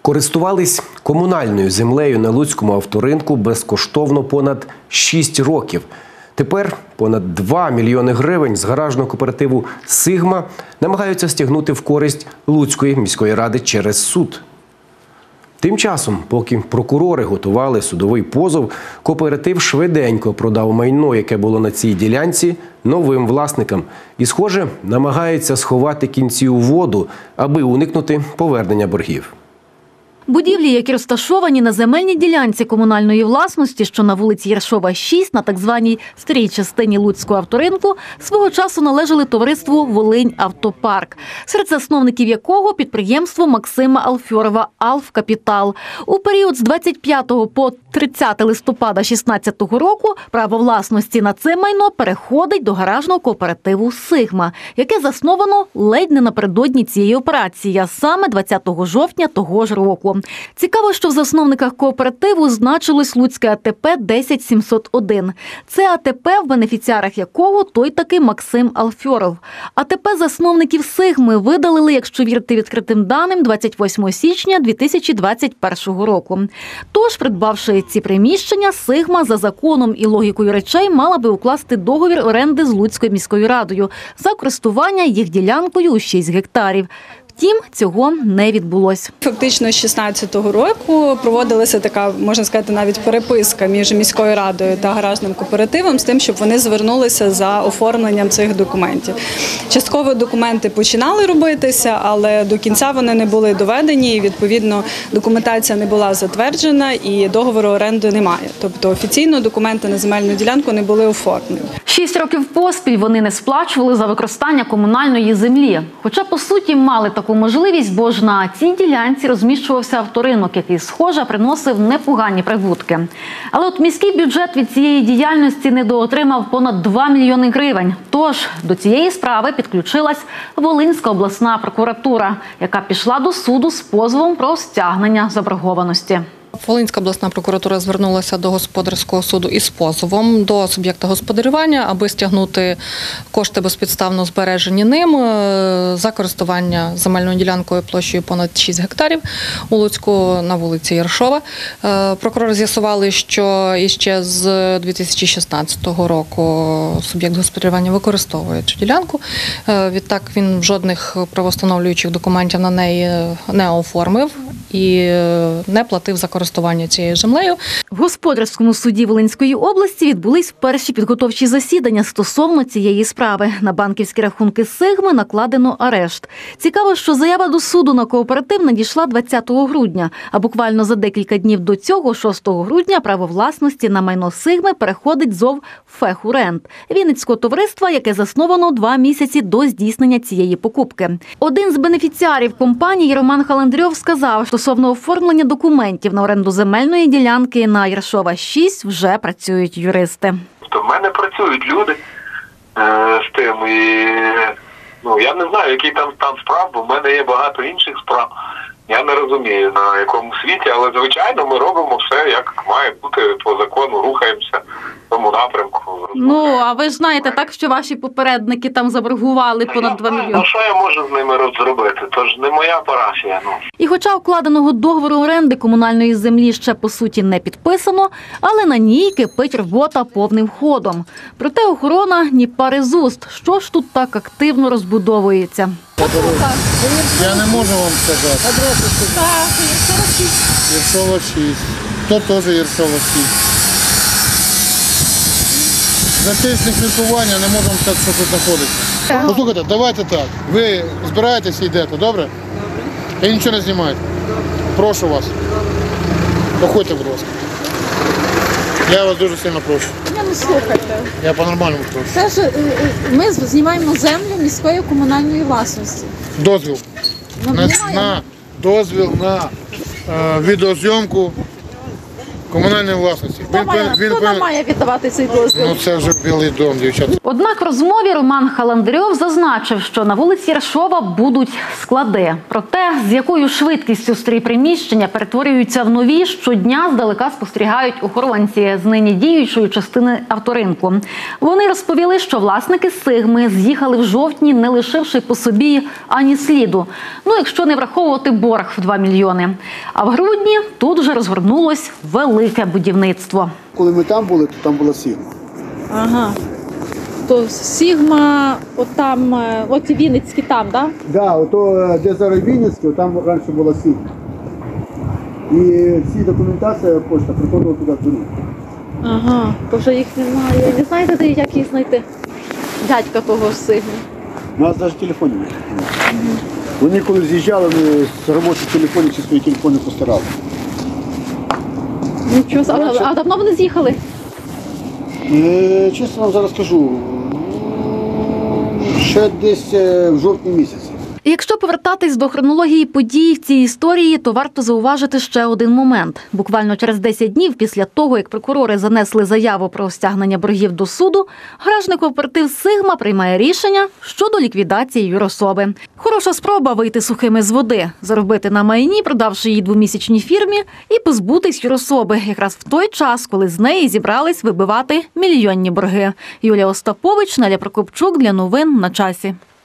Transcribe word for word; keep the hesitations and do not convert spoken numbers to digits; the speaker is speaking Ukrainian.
Користувались комунальною землею на Луцькому авторинку безкоштовно понад шість років. Тепер понад два мільйони гривень з гаражного кооперативу «Сигма» намагаються стягнути в користь Луцької міської ради через суд. Тим часом, поки прокурори готували судовий позов, кооператив швиденько продав майно, яке було на цій ділянці, новим власникам. І, схоже, намагається сховати кінці у воду, аби уникнути повернення боргів. Будівлі, які розташовані на земельній ділянці комунальної власності, що на вулиці Єршова, шість, на так званій старій частині Луцького авторинку, свого часу належали товариству «Волинь-Автопарк», серед засновників якого підприємство Максима Алфьорова «Алфкапітал». У період з двадцять п'ятого по тридцяте листопада шістнадцятого року право власності на це майно переходить до гаражного кооперативу «Сигма», яке засновано ледь не напередодні цієї операції, а саме двадцятого жовтня того ж року. Цікаво, що в засновниках кооперативу значилось Луцьке АТП десять сімсот один. Це АТП, в бенефіціарах якого той таки Максим Алфьоров. АТП засновників «Сигми» видалили, якщо вірити відкритим даним, двадцять восьмого січня дві тисячі двадцять першого року. Тож, придбавши ці приміщення, «Сигма» за законом і логікою речей мала би укласти договір оренди з Луцькою міською радою за користування їх ділянкою у шість гектарів. Втім, цього не відбулось. Фактично з шістнадцятого року проводилася така, можна сказати, навіть переписка між міською радою та гаражним кооперативом з тим, щоб вони звернулися за оформленням цих документів. Частково документи починали робитися, але до кінця вони не були доведені, і, відповідно, документація не була затверджена і договору оренди немає. Тобто офіційно документи на земельну ділянку не були оформлені. Шість років поспіль вони не сплачували за використання комунальної землі. Хоча, по суті, мали таку можливість, бо ж на цій ділянці розміщувався авторинок, який, схоже, приносив непогані прибутки. Але от міський бюджет від цієї діяльності недоотримав понад два мільйони гривень. Тож до цієї справи підключилась Волинська обласна прокуратура, яка пішла до суду з позовом про стягнення заборгованості. Волинська обласна прокуратура звернулася до господарського суду із позовом до суб'єкта господарювання, аби стягнути кошти безпідставно збережені ним за користування земельною ділянкою площею понад шість гектарів у Луцьку на вулиці Єршова. Прокурори з'ясували, що іще з дві тисячі шістнадцятого року суб'єкт господарювання використовує цю ділянку. Відтак він жодних правовстановлюючих документів на неї не оформив і не платив за користування цією землею. В господарському суді Волинської області відбулись перші підготовчі засідання стосовно цієї справи. На банківські рахунки «Сигми» накладено арешт. Цікаво, що заява до суду на кооператив надійшла двадцятого грудня, а буквально за декілька днів до цього, шостого грудня, право власності на майно «Сигми» переходить ЗОВ «Фехурент» Вінницького товариства, яке засновано два місяці до здійснення цієї покупки. Один з бенефіціарів компанії, Роман Халандрьов, сказав, що стосовно оформлення документів на оренду земельної ділянки на Єршова шість вже працюють юристи. В мене працюють люди е, з тим, і ну, я не знаю, який там стан справ, бо в мене є багато інших справ. Я не розумію, на якому світі, але, звичайно, ми робимо все, як має бути по закону, рухаємося в тому напрямку. Ну, а ви ж знаєте, так, що ваші попередники там заборгували понад два мільйони. Ну, що я можу з ними зробити? Тож не моя парафія. Ну. І хоча укладеного договору оренди комунальної землі ще, по суті, не підписано, але на ній кипить робота повним ходом. Проте охорона ні пари з уст. Що ж тут так активно розбудовується? Я не можу вам сказати. Так, Єршова шість. Єршова шість. То теж Єршова шість. За тисне спілкування не можемо сказати, що тут знаходиться. Послухайте, давайте так. Ви збираєтеся і йдете, добре? Добре. І нічого не знімайте. Прошу вас. Проходьте, будь ласка. Я вас дуже сильно прошу. Не слухайте. Я по-нормальному прошу. Це ж ми знімаємо землю міської комунальної власності. Дозвіл. Ну, на, на дозвіл на е, відеозйомку комунальної власності. Хто, має, пов- хто нам повинен- має віддавати цей дозвіл? Ну це вже Білий дом, дівчата. Однак в розмові Роман Халандрьов зазначив, що на вулиці Яршова будуть склади. Проте, з якою швидкістю старі приміщення перетворюються в нові, щодня здалека спостерігають охоронці з нині діючої частини авторинку. Вони розповіли, що власники «Сигми» з'їхали в жовтні, не лишивши по собі ані сліду. Ну, якщо не враховувати борг в два мільйони. А в грудні тут вже розгорнулось велике будівництво. Коли ми там були, то там була Сігма. Ага. То Сігма, от там, е, от і Вінницькі там, так? Да? Да, ото е, де зараз Вінницький, там раніше була Сігма. І ці документація пошта приходила туди туди. Ага. То вже їх немає. Не знаєте, де як їх знайти? Дядька того з Сигми. У нас навіть телефонів немає. Вони коли з'їжджали, вони з робочих телефонів чи свої телефони постирали. Нічого, а, а давно вони з'їхали? Е, чесно вам зараз скажу, ще десь е, в жовтні місяці. І якщо повертатись до хронології подій в цій історії, то варто зауважити ще один момент. Буквально через десять днів після того, як прокурори занесли заяву про стягнення боргів до суду, гаражний кооператив «Сигма» приймає рішення щодо ліквідації юрособи. Хороша спроба вийти сухими з води, заробити на майні, продавши її двомісячній фірмі, і позбутись юрособи якраз в той час, коли з неї зібрались вибивати мільйонні борги. Юлія Остапович, Неля Прокопчук для новин на часі.